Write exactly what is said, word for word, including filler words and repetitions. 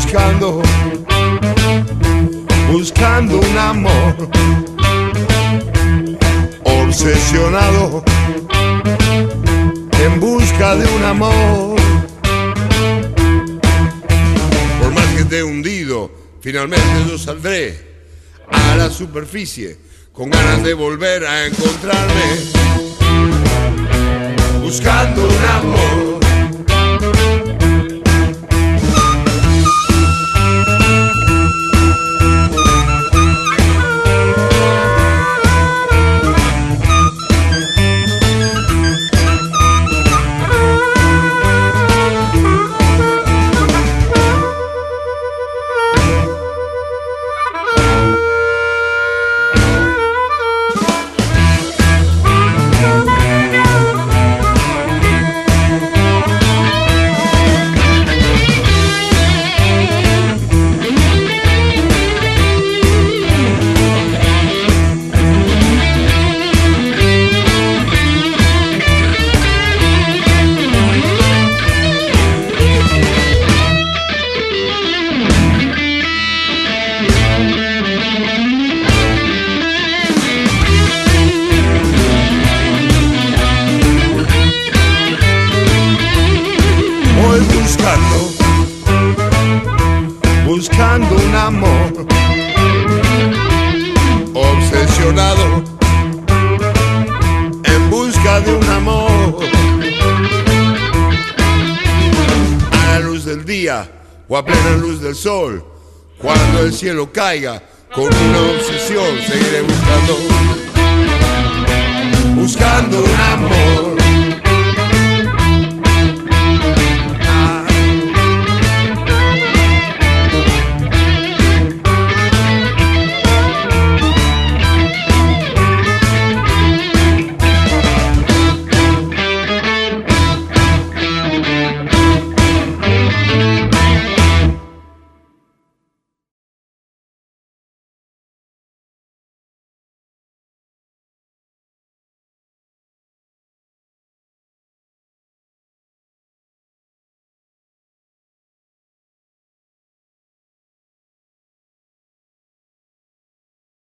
buscando, buscando un amor, obsesionado en busca de un amor. Por más que esté hundido, finalmente yo saldré a la superficie con ganas de volver a encontrarme, buscando un amor. Buscando, buscando un amor, obsesionado en busca de un amor. A la luz del día o a plena luz del sol, cuando el cielo caiga, con una obsesión seguiré buscando, buscando un amor.